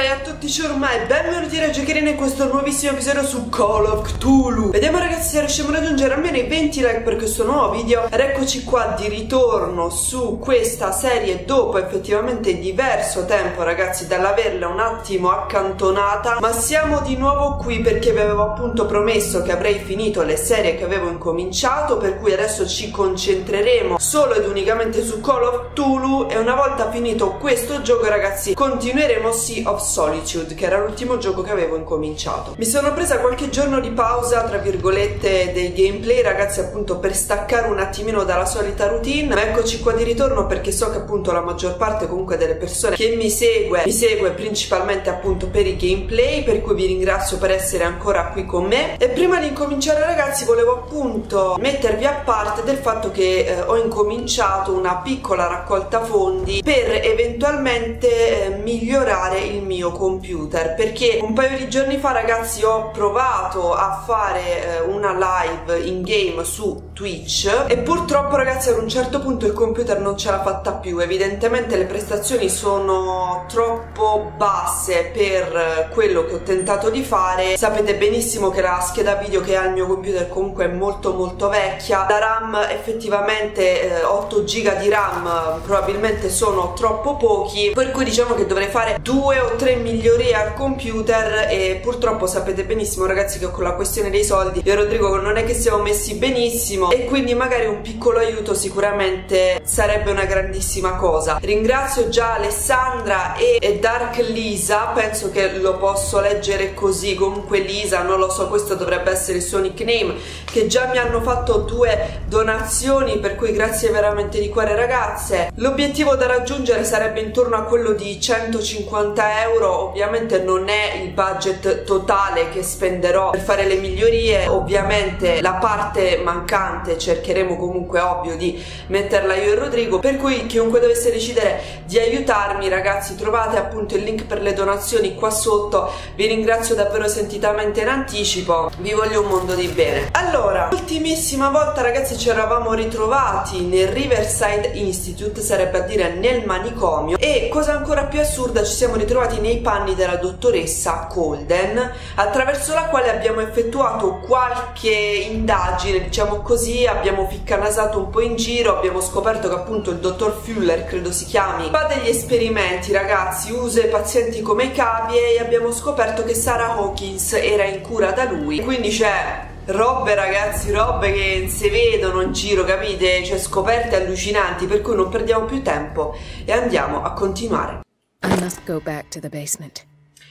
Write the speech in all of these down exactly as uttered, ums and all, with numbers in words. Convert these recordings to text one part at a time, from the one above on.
Salve a tutti ciurmai, benvenuti da Giocherina in questo nuovissimo episodio su Call of Cthulhu. Vediamo ragazzi se riusciamo a raggiungere almeno i venti like per questo nuovo video. Ed eccoci qua di ritorno su questa serie dopo effettivamente diverso tempo ragazzi dall'averla un attimo accantonata. Ma siamo di nuovo qui perché vi avevo appunto promesso che avrei finito le serie che avevo incominciato, per cui adesso ci concentreremo solo ed unicamente su Call of Cthulhu. E una volta finito questo gioco ragazzi continueremo Sea of Solitude, che era l'ultimo gioco che avevo incominciato. Mi sono presa qualche giorno di pausa tra virgolette dei gameplay ragazzi, appunto per staccare un attimino dalla solita routine. Ma eccoci qua di ritorno perché so che appunto la maggior parte comunque delle persone che mi segue mi segue principalmente appunto per i gameplay, per cui vi ringrazio per essere ancora qui con me. E prima di incominciare ragazzi volevo appunto mettervi a parte del fatto che eh, ho incominciato una piccola raccolta fondi per eventualmente eh, migliorare il mio computer, perché un paio di giorni fa ragazzi ho provato a fare eh, una live in game su Twitch e purtroppo ragazzi ad un certo punto il computer non ce l'ha fatta più. Evidentemente le prestazioni sono troppo basse per quello che ho tentato di fare. Sapete benissimo che la scheda video che ha il mio computer comunque è molto molto vecchia, la RAM effettivamente eh, otto giga di RAM probabilmente sono troppo pochi, per cui diciamo che dovrei fare due o tre migliorie al computer. E purtroppo sapete benissimo ragazzi che con la questione dei soldi io e Rodrigo non è che siamo messi benissimo, e quindi magari un piccolo aiuto sicuramente sarebbe una grandissima cosa. Ringrazio già Alessandra e, e Dark Lisa, penso che lo posso leggere così, comunque Lisa non lo so, questo dovrebbe essere il suo nickname, che già mi hanno fatto due donazioni, per cui grazie veramente di cuore ragazze. L'obiettivo da raggiungere sarebbe intorno a quello di centocinquanta euro. Ovviamente non è il budget totale che spenderò per fare le migliorie, ovviamente la parte mancante cercheremo comunque ovvio di metterla io e Rodrigo, per cui chiunque dovesse decidere di aiutarmi ragazzi trovate appunto il link per le donazioni qua sotto. Vi ringrazio davvero sentitamente in anticipo, vi voglio un mondo di bene. Allora, ultimissima volta ragazzi ci eravamo ritrovati nel Riverside Institute, sarebbe a dire nel manicomio, e cosa ancora più assurda ci siamo ritrovati nei panni della dottoressa Colden, attraverso la quale abbiamo effettuato qualche indagine, diciamo così. Abbiamo ficcanasato un po' in giro, abbiamo scoperto che appunto il dottor Fuller, credo si chiami, fa degli esperimenti ragazzi, usa i pazienti come cavie, e abbiamo scoperto che Sarah Hawkins era in cura da lui. Quindi c'è robe ragazzi, robe che si vedono in giro, capite? Cioè scoperte allucinanti, per cui non perdiamo più tempo e andiamo a continuare. I must go back to the basement.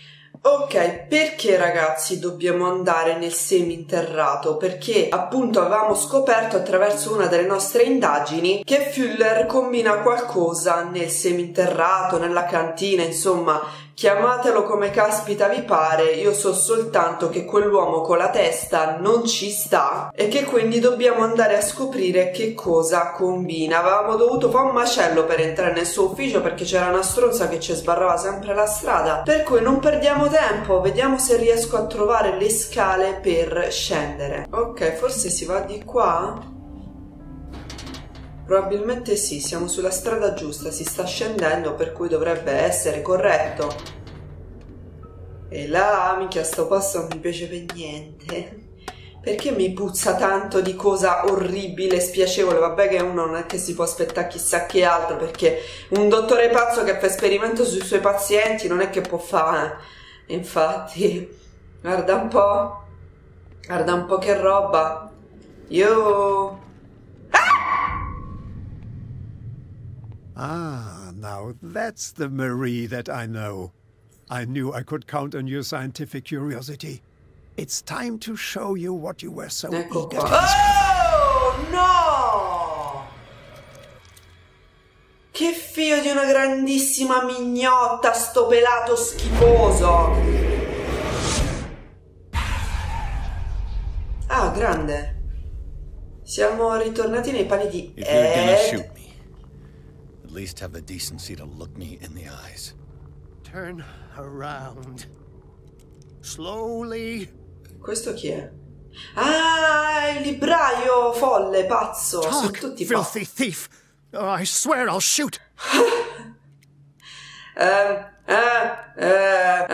Ok, perché ragazzi dobbiamo andare nel seminterrato? Perché appunto avevamo scoperto attraverso una delle nostre indagini che Fuller combina qualcosa nel seminterrato, nella cantina, insomma chiamatelo come caspita vi pare. Io so soltanto che quell'uomo con la testa non ci sta e che quindi dobbiamo andare a scoprire che cosa combina. Avevamo dovuto fare un macello per entrare nel suo ufficio perché c'era una stronza che ci sbarrava sempre la strada, per cui non perdiamo tempo, vediamo se riesco a trovare le scale per scendere. Ok, forse si va di qua? Probabilmente sì, siamo sulla strada giusta, si sta scendendo, per cui dovrebbe essere corretto. E là, minchia, sto posto non mi piace per niente. Perché mi puzza tanto di cosa orribile, spiacevole? Vabbè che uno non è che si può aspettare chissà che altro, perché un dottore pazzo che fa esperimento sui suoi pazienti non è che può fare. Infatti, guarda un po', guarda un po' che roba. Io... Ah, now that's the Marie that I know. I knew I could count on your scientific curiosity. It's time to show you what you were so ecco eager qua. to Oh, no! Che figlio di una grandissima mignotta, sto pelato schifoso. Ah, grande. Siamo ritornati nei panni di Ed. At least have the decency to look me in the eyes. turn around. Slowly. Questo chi è? Ah, il libraio folle, pazzo. Talk, sono tutti filthy thief. Oh, I swear I'll shoot. Eh, eh, eh,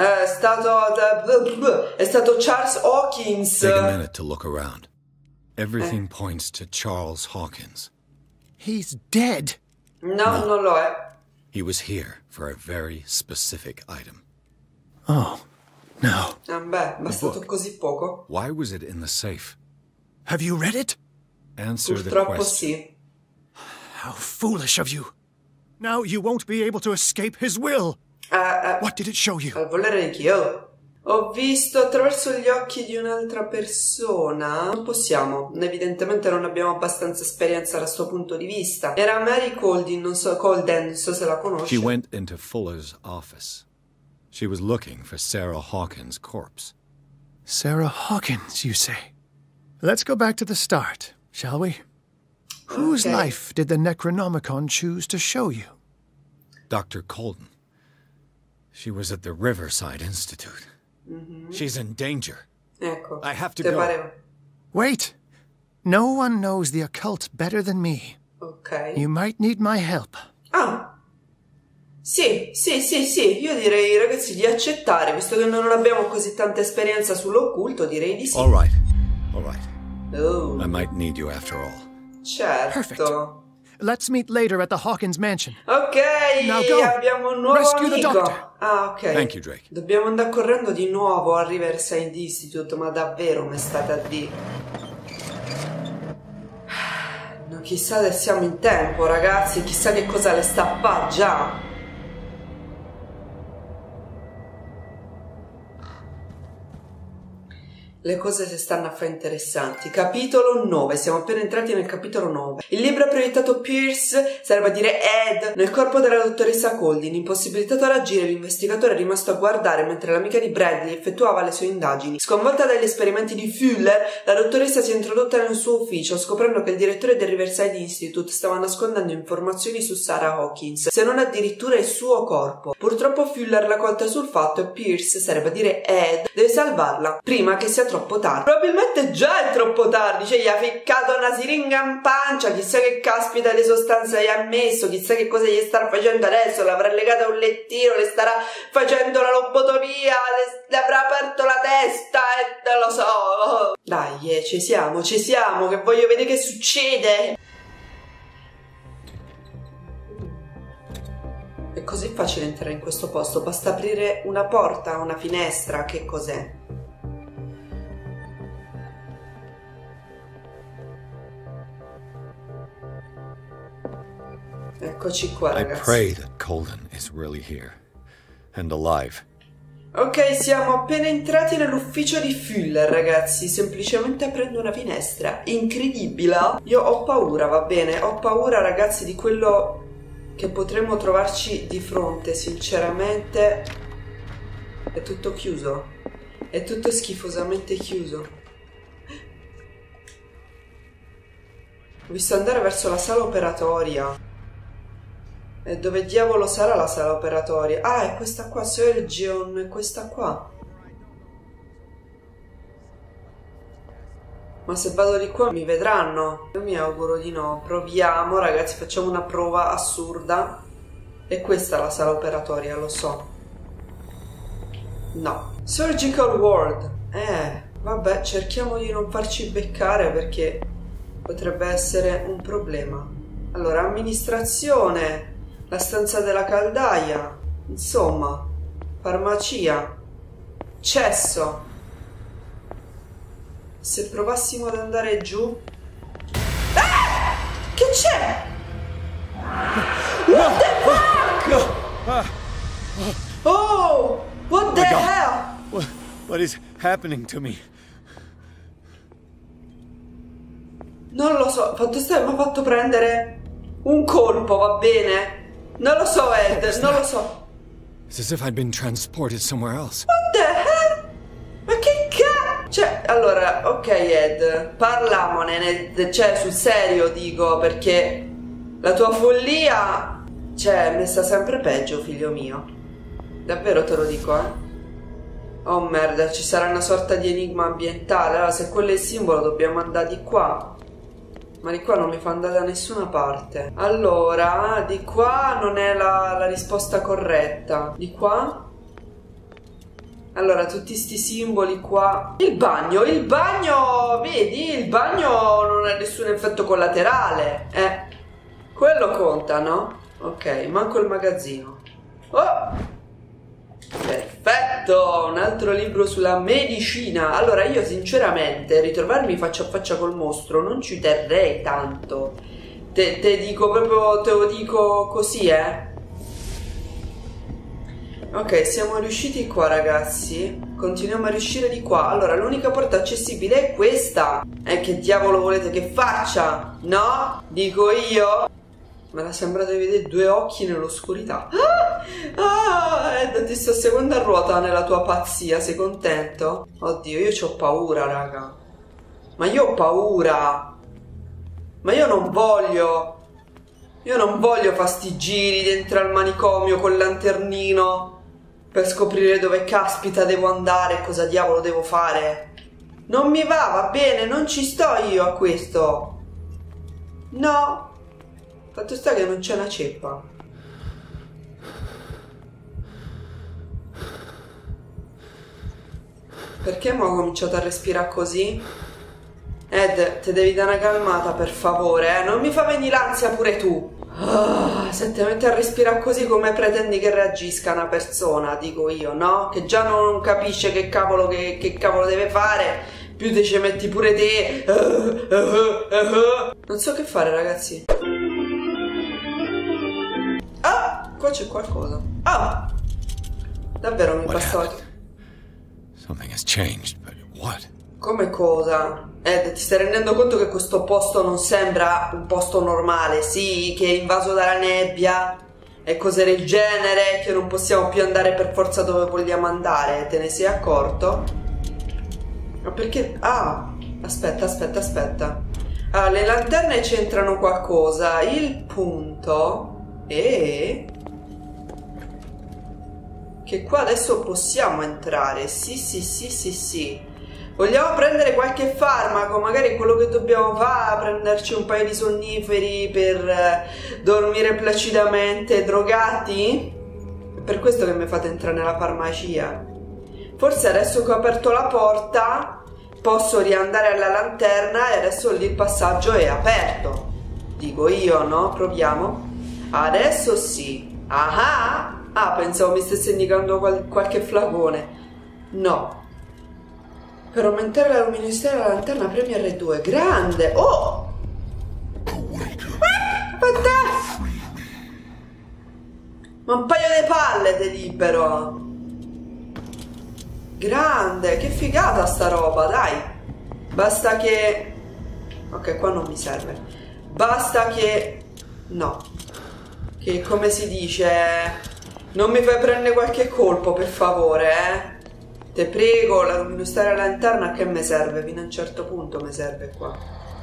stato... è stato Charles Hawkins. Take a minute to look around. Everything eh. points to Charles Hawkins. He's dead. No, no, non lo è. He was here for a very specific item. Oh, no. Ah, beh, bastato così poco. Why was it in the safe? Have you read it? Answer Purtroppo the question. sì. How foolish of you. Now you won't be able to escape his will. Uh, uh, What did it show you? Al volere di chi? Oh. Ho visto attraverso gli occhi di un'altra persona. Non possiamo. Evidentemente non abbiamo abbastanza esperienza da sto punto di vista. Era Mary Colden, non so, Colden, non so se la conosci. She went into Fuller's office. She was looking for Sarah Hawkins' corpse. Sarah Hawkins, you say? Let's go back to the start, shall we? Whose okay. life did the Necronomicon choose to show you? Doctor Colden. She was at the Riverside Institute. Mm-hmm. She's in danger. Ecco. I have to Te go. pareva? Wait. No one knows the occult better than me. Ok. You might need my help. Ah. Sì, sì, sì, sì. Io direi, ragazzi, di accettare, visto che non abbiamo così tanta esperienza sull'occulto, direi di sì. All right. All right. Oh. I might need you after all. Certo. Perfect. Let's meet later at the Hawkins mansion. Ok, Now go. abbiamo un nuovo Rescue the amico. doctor. Ah, ok. Thank you, Drake. Dobbiamo andare correndo di nuovo a Riverside Institute, ma davvero mi state a dire. No, chissà se siamo in tempo, ragazzi, chissà che cosa le sta a fare già. Le cose si stanno a fare interessanti. Capitolo nove. Siamo appena entrati nel capitolo nove. Il libro ha proiettato Pierce, serve a dire Ed, nel corpo della dottoressa Colden. Impossibilitato ad agire, l'investigatore è rimasto a guardare mentre l'amica di Bradley effettuava le sue indagini. Sconvolta dagli esperimenti di Fuller, la dottoressa si è introdotta nel suo ufficio, scoprendo che il direttore del Riverside Institute stava nascondendo informazioni su Sarah Hawkins, se non addirittura il suo corpo. Purtroppo Fuller l'ha colta sul fatto e Pierce, serve a dire Ed, deve salvarla prima che sia troppo tardi. Probabilmente già è troppo tardi, cioè gli ha ficcato una siringa in pancia, chissà che caspita di sostanza gli ha messo, chissà che cosa gli starà facendo adesso, l'avrà legata a un lettino, le starà facendo la lobotomia, le, le avrà aperto la testa e non lo so. Dai, eh, ci siamo, ci siamo, che voglio vedere che succede. È così facile entrare in questo posto, basta aprire una porta, una finestra, che cos'è? Eccoci qua, ragazzi. I pray that Colden is really here and alive. Ok, siamo appena entrati nell'ufficio di Fuller, ragazzi. Semplicemente aprendo una finestra. Incredibile. Io ho paura, va bene? Ho paura, ragazzi, di quello che potremmo trovarci di fronte. Sinceramente è tutto chiuso. È tutto schifosamente chiuso. Ho visto andare verso la sala operatoria. E dove diavolo sarà la sala operatoria? Ah, è questa qua, Surgeon, è questa qua. Ma se vado di qua mi vedranno? Io mi auguro di no. Proviamo, ragazzi, facciamo una prova assurda. E questa è la sala operatoria, lo so. No. Surgical Ward. Eh, vabbè, cerchiamo di non farci beccare perché potrebbe essere un problema. Allora, amministrazione, la stanza della caldaia, insomma, farmacia, cesso. Se provassimo ad andare giù... Ah! Che c'è? What the fuck? Oh! What the hell? What, what is happening to me? Non lo so, fatto sta, mi ha fatto prendere un colpo, va bene? Non lo so, Ed, non lo so. It's as if I'd been transported somewhere else. What the hell? Ma che cazzo? Cioè, allora, ok, Ed, parlamone, cioè, sul serio dico, perché la tua follia, cioè, è messa sempre peggio, figlio mio. Davvero te lo dico, eh? Oh merda, ci sarà una sorta di enigma ambientale. Allora, se quello è il simbolo, dobbiamo andare di qua. Ma di qua non mi fa andare da nessuna parte. Allora, di qua non è la, la risposta corretta. Di qua? Allora, tutti sti simboli qua. Il bagno, il bagno, vedi, il bagno non ha nessun effetto collaterale. Eh, quello conta, no? Ok, manco il magazzino. Oh! Perfetto, un altro libro sulla medicina. Allora, io sinceramente ritrovarmi faccia a faccia col mostro non ci terrei tanto. Te, te dico proprio, te lo dico così, eh. Ok, siamo riusciti qua, ragazzi. Continuiamo a riuscire di qua. Allora, l'unica porta accessibile è questa. E che diavolo volete che faccia? No? Dico io. Me l'ha sembrato di vedere due occhi nell'oscurità. Ah! Ah! Ed ti sto seguendo a ruota nella tua pazzia. Sei contento? Oddio, io c'ho paura, raga. Ma io ho paura. Ma io non voglio. Io non voglio fare sti giri dentro al manicomio col lanternino per scoprire dove caspita devo andare e cosa diavolo devo fare. Non mi va, va bene, non ci sto io a questo. No. Fatto sta che non c'è una ceppa. Perché mo ho cominciato a respirare così? Ed, te devi dare una calmata per favore, eh? Non mi fa venire l'ansia pure tu. Oh, se ti metti a respirare così, come pretendi che reagisca una persona, dico io, no? Che già non capisce che cavolo, che, che cavolo deve fare, più te ci metti pure te. Uh, uh, uh, uh. Non so che fare, ragazzi. Ah, qua c'è qualcosa. Ah, davvero mi bastava. Something has changed, but what? Come cosa? Ed, ti stai rendendo conto che questo posto non sembra un posto normale? Sì, che è invaso dalla nebbia e cose del genere, che non possiamo più andare per forza dove vogliamo andare. Te ne sei accorto? Ma perché? Ah, aspetta, aspetta, aspetta. Ah, le lanterne c'entrano qualcosa. Il punto è che qua adesso possiamo entrare. Sì, sì, sì, sì, sì. Vogliamo prendere qualche farmaco, magari quello che dobbiamo fare, prenderci un paio di sonniferi per eh, dormire placidamente, drogati? È per questo che mi fate entrare nella farmacia. Forse adesso che ho aperto la porta posso riandare alla lanterna e adesso lì il passaggio è aperto. Dico io, no? Proviamo. Adesso sì. Ah, ah, pensavo mi stesse indicando qual qualche flacone. No. Per aumentare la luminosità della lanterna premi erre due. Grande! Oh! Aspetta! Ma un paio di palle te libero! Grande! Che figata sta roba, dai! Basta che... Ok, qua non mi serve. Basta che... No. Che come si dice... Non mi fai prendere qualche colpo, per favore, eh? Te prego, la luminosità della lanterna a che mi serve? Fino a un certo punto mi serve qua.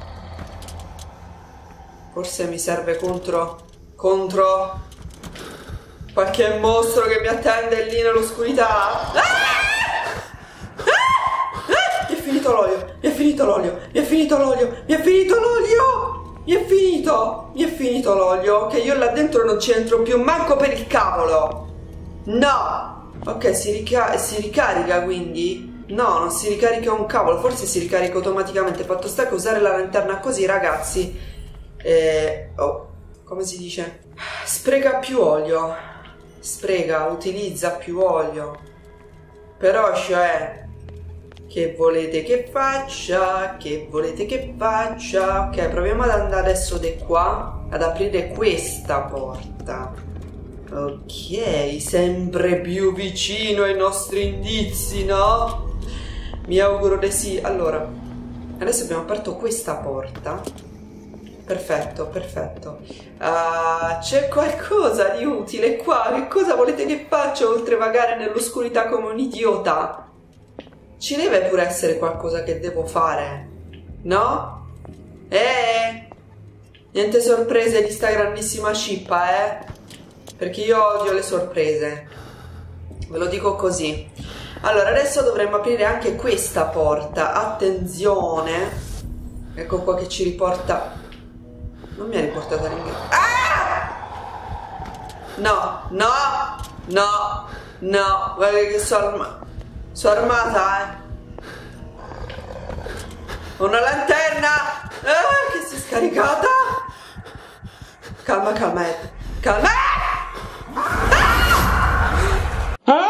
Forse mi serve contro... Contro... qualche mostro che mi attende lì nell'oscurità. Ah! Ah! Ah! Mi è finito l'olio, mi è finito l'olio, mi è finito l'olio, mi è finito l'olio! Mi è finito, mi è finito l'olio, che io là dentro non ci entro più manco per il cavolo. No! Ok, si, rica si ricarica quindi? No, non si ricarica un cavolo, forse si ricarica automaticamente. Fatto sta che usare la lanterna così, ragazzi, eh, oh, come si dice? Spreca più olio. Spreca, utilizza più olio. Però, cioè, che volete che faccia? Che volete che faccia? Ok, proviamo ad andare adesso di qua, ad aprire questa porta. Ok, sempre più vicino ai nostri indizi, no? Mi auguro di sì. Allora, adesso abbiamo aperto questa porta. Perfetto, perfetto. Uh, c'è qualcosa di utile qua. Che cosa volete che faccia oltre vagare nell'oscurità come un idiota? Ci deve pure essere qualcosa che devo fare, no? Eh? Niente sorprese di sta grandissima scippa, eh? Perché io odio le sorprese. Ve lo dico così. Allora, adesso dovremmo aprire anche questa porta. Attenzione. Ecco qua che ci riporta... Non mi ha riportato all'inglese. Ah! No, no, no, no. Guarda che sono... Sono armata, eh. Una lanterna! Ah, che si è scaricata! Calma, calma, Ed. Calma! Ah!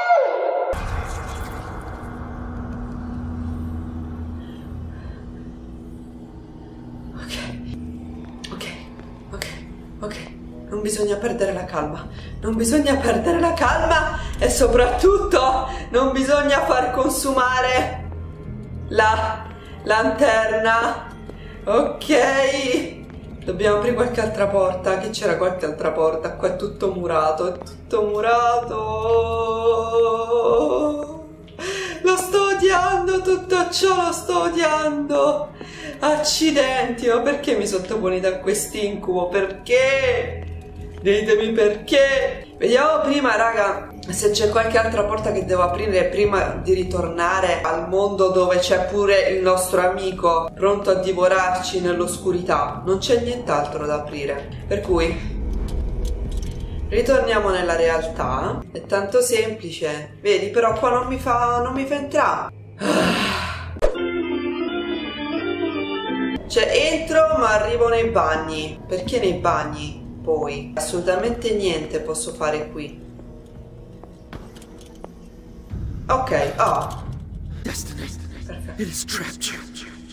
Ok, ok, ok, ok. Non bisogna perdere la calma. Non bisogna perdere la calma e soprattutto non bisogna far consumare la lanterna. Ok. Dobbiamo aprire qualche altra porta. Che c'era qualche altra porta? Qua è tutto murato. È tutto murato. Lo sto odiando. Tutto ciò lo sto odiando. Accidenti. Ma perché mi sottoponete a quest'incubo? Perché? Ditemi perché. Vediamo prima, raga, se c'è qualche altra porta che devo aprire prima di ritornare al mondo dove c'è pure il nostro amico pronto a divorarci nell'oscurità. Non c'è nient'altro da aprire, per cui ritorniamo nella realtà. È tanto semplice. Vedi, però qua non mi fa non mi fa entrare. Cioè entro ma arrivo nei bagni. Perché nei bagni? Poi assolutamente niente posso fare qui. Ok, oh. Destiny. Perfetto. It is trapped you.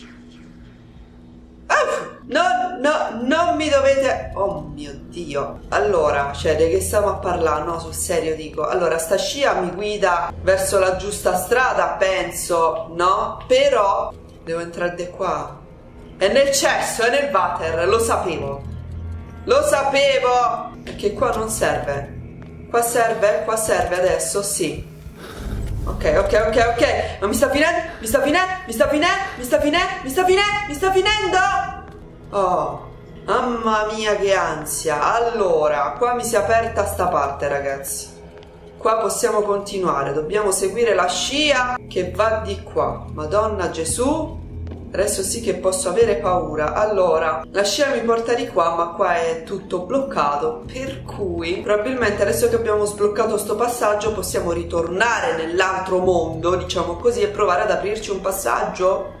Ah, no, no, non mi dovete... Oh mio Dio. Allora, cioè, di che stiamo a parlare? No, sul serio dico. Allora, sta scia mi guida verso la giusta strada, penso, no? Però devo entrare di qua. È nel cesso, è nel water, lo sapevo. Lo sapevo! Perché qua non serve. Qua serve? Qua serve adesso? Sì. Ok, ok, ok, ok. Ma mi sta finendo? Mi sta finendo? Mi sta finendo? Mi sta finendo? Mi sta finendo? Mi sta finendo? Oh, mamma mia che ansia. Allora, qua mi si è aperta sta parte, ragazzi. Qua possiamo continuare. Dobbiamo seguire la scia che va di qua. Madonna Gesù. Adesso sì che posso avere paura. Allora, la scia mi porta di qua, ma qua è tutto bloccato, per cui probabilmente adesso che abbiamo sbloccato sto passaggio possiamo ritornare nell'altro mondo, diciamo così, e provare ad aprirci un passaggio.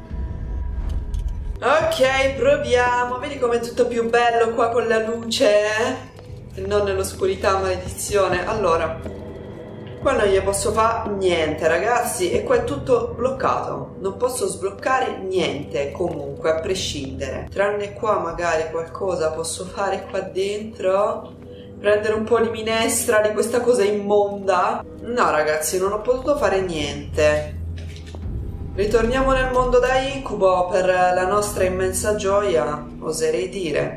Ok, proviamo. Vedi com'è tutto più bello qua con la luce, eh? E non nell'oscurità, maledizione. Allora, qua non gli posso fare niente, ragazzi, e qua è tutto bloccato. Non posso sbloccare niente, comunque, a prescindere. Tranne qua magari qualcosa posso fare qua dentro. Prendere un po' di minestra di questa cosa immonda. No, ragazzi, non ho potuto fare niente. Ritorniamo nel mondo da incubo per la nostra immensa gioia, oserei dire.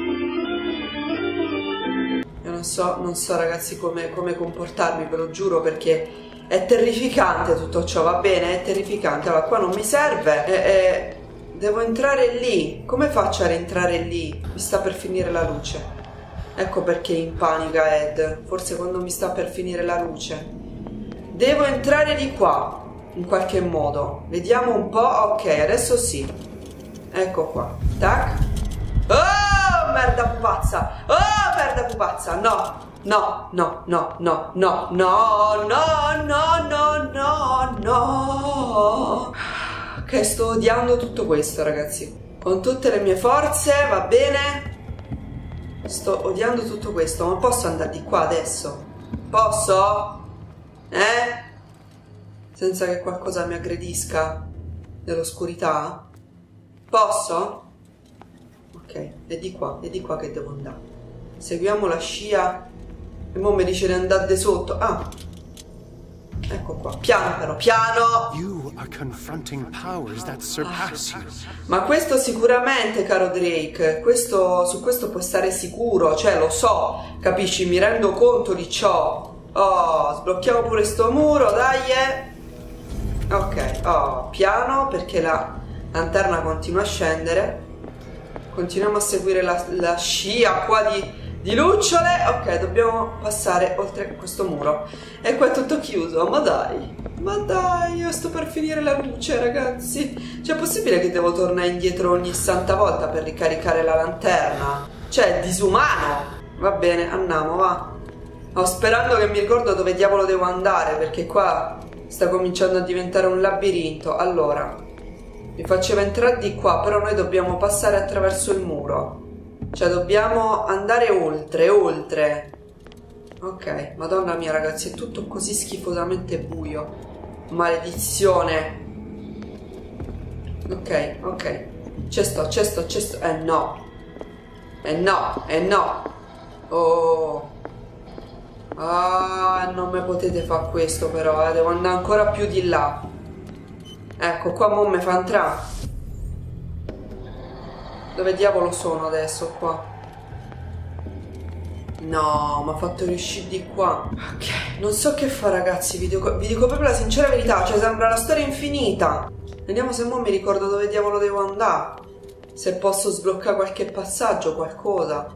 Non so, non so ragazzi come, come comportarmi, ve lo giuro, perché è terrificante tutto ciò, va bene? È terrificante. Allora, qua non mi serve. Eh, eh, devo entrare lì. Come faccio a rientrare lì? Mi sta per finire la luce. Ecco perché in panica Ed. Forse quando mi sta per finire la luce. Devo entrare di qua, in qualche modo. Vediamo un po'. Ok, adesso sì. Ecco qua. Tac. Oh, merda pupazza. Oh, merda pupazza. No, no, no, no, no, no, no, no, no, no, no, no. Ok, sto odiando tutto questo, ragazzi. Con tutte le mie forze, va bene? Sto odiando tutto questo. Ma posso andare di qua adesso? Posso? Eh? Senza che qualcosa mi aggredisca nell'oscurità? Posso? Ok, è di qua, è di qua che devo andare. Seguiamo la scia. E mo mi dice di andare di sotto. Ah, ecco qua. Piano però, piano. You are confronting powers that surpass you. Ma questo sicuramente, caro Drake. Questo, su questo puoi stare sicuro. Cioè, lo so, capisci? Mi rendo conto di ciò. Oh, sblocchiamo pure sto muro, dai. Eh. Ok, oh, piano, perché la lanterna continua a scendere. Continuiamo a seguire la, la scia qua di, di lucciole. Ok, dobbiamo passare oltre questo muro. E qua è tutto chiuso. Ma dai, ma dai, io sto per finire la luce, ragazzi. Cioè, è possibile che devo tornare indietro ogni santa volta per ricaricare la lanterna? Cioè, è disumano. Va bene, andiamo, va. Oh, sperando che mi ricordo dove diavolo devo andare, perché qua Sta cominciando a diventare un labirinto. Allora, mi faceva entrare di qua, però noi dobbiamo passare attraverso il muro. Cioè dobbiamo andare oltre, oltre. Ok, madonna mia ragazzi, è tutto così schifosamente buio. Maledizione. Ok, ok. C'è sto, c'è sto, c'è sto. Eh no. Eh no, eh no. Oh. Ah, non mi potete fare questo però, eh. Devo andare ancora più di là. Ecco, qua mo me fa entrare. Dove diavolo sono adesso qua? No, mi ha fatto riuscire di qua. Ok, non so che fa ragazzi, vi dico, vi dico proprio la sincera verità. Cioè sembra la storia infinita. Vediamo se mo mi ricordo dove diavolo devo andare. Se posso sbloccare qualche passaggio, qualcosa.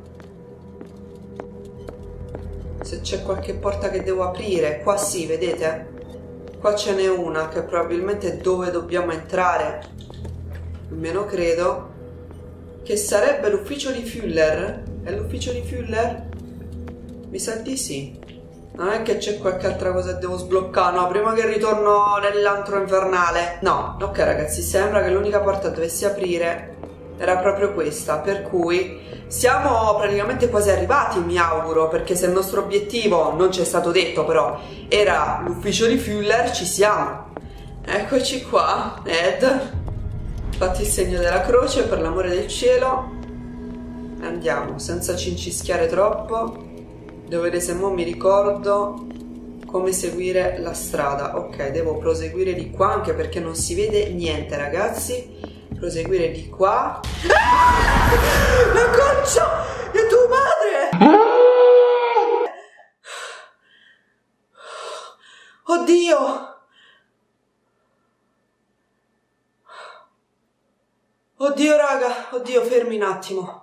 Se c'è qualche porta che devo aprire. Qua sì, vedete? Qua ce n'è una che probabilmente è dove dobbiamo entrare. Almeno credo. Che sarebbe l'ufficio di Fuller? È l'ufficio di Fuller? Mi sa di sì. Non è che c'è qualche altra cosa che devo sbloccare, no, prima che ritorno nell'antro infernale. No, ok ragazzi, sembra che l'unica porta dovesse aprire era proprio questa, per cui siamo praticamente quasi arrivati, mi auguro, perché se il nostro obiettivo, non ci è stato detto però, era l'ufficio di Fuller, ci siamo. Eccoci qua, Ed. Fatti il segno della croce, per l'amore del cielo. Andiamo, senza cincischiare troppo. Devo vedere se mo mi ricordo come seguire la strada. Ok, devo proseguire di qua, anche perché non si vede niente, ragazzi. Proseguire di qua. Ah! La goccia! È tua madre! Oddio! Oddio raga, oddio, fermi un attimo.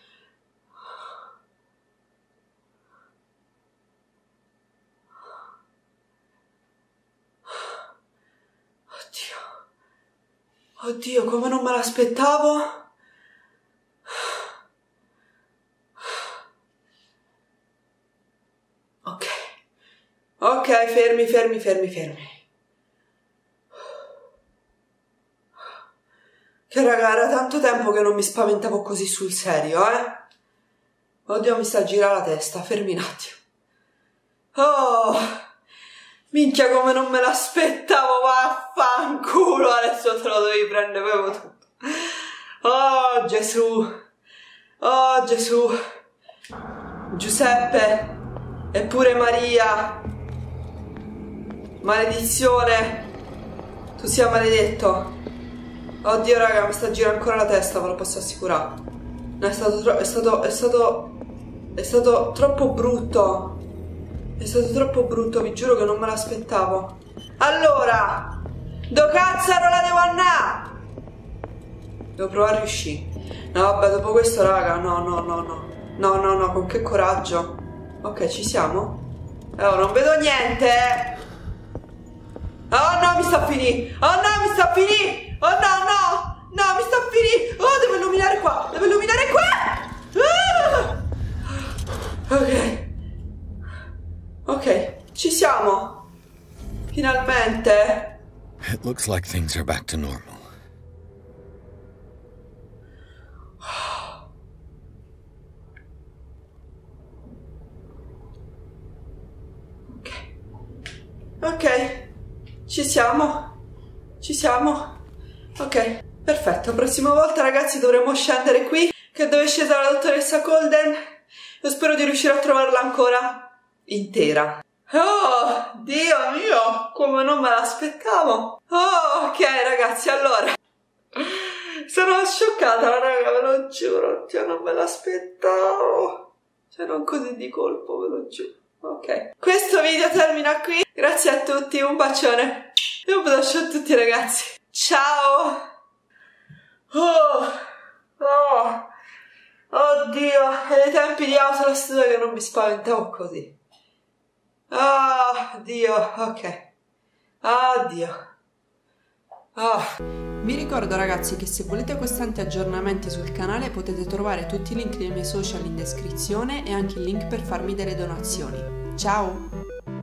Oddio, come non me l'aspettavo. Ok. Ok, fermi, fermi, fermi, fermi. Che raga, era tanto tempo che non mi spaventavo così sul serio, eh. Oddio, mi sta a girare la testa, fermi un attimo. Oh... Minchia come non me l'aspettavo, vaffanculo, adesso te lo devi prendere proprio tutto. Oh Gesù, oh Gesù, Giuseppe, eppure Maria, maledizione, tu sia maledetto. Oddio raga, mi sta girando ancora la testa, ve lo posso assicurare. No, è stato, è stato, è stato, è stato troppo brutto. È stato troppo brutto, vi giuro che non me l'aspettavo. Allora, do cazzaro la devo andare? Devo provare a riuscire. No vabbè, dopo questo raga, no no no no. No no no, con che coraggio. Ok, ci siamo? Oh, non vedo niente. Oh no, mi sta a finire. Oh no, mi sta a finire. Oh no no. No, mi sta a finire. Oh, devo illuminare qua. Devo illuminare qua. Ah! Ok. Ok, ci siamo. Finalmente. It looks like things are back to normal. Ok. Ok. Ci siamo. Ci siamo. Ok, perfetto. Prossima volta ragazzi dovremo scendere qui, che dove è scesa la dottoressa Colden. Io spero di riuscire a trovarla ancora intera. Oh Dio mio, come non me l'aspettavo. Oh, ok ragazzi, allora sono scioccata raga, ve lo giuro. Cioè non me l'aspettavo. Cioè non così di colpo, ve lo giuro. Ok, questo video termina qui. Grazie a tutti, un bacione e un bacio a tutti ragazzi. Ciao. Oh, oh, oddio, è dei tempi di Outlast due che non mi spaventavo così. Ah, oh, Dio, ok. Addio. Oh. Vi ricordo ragazzi che se volete costanti aggiornamenti sul canale potete trovare tutti i link dei miei social in descrizione e anche il link per farmi delle donazioni. Ciao!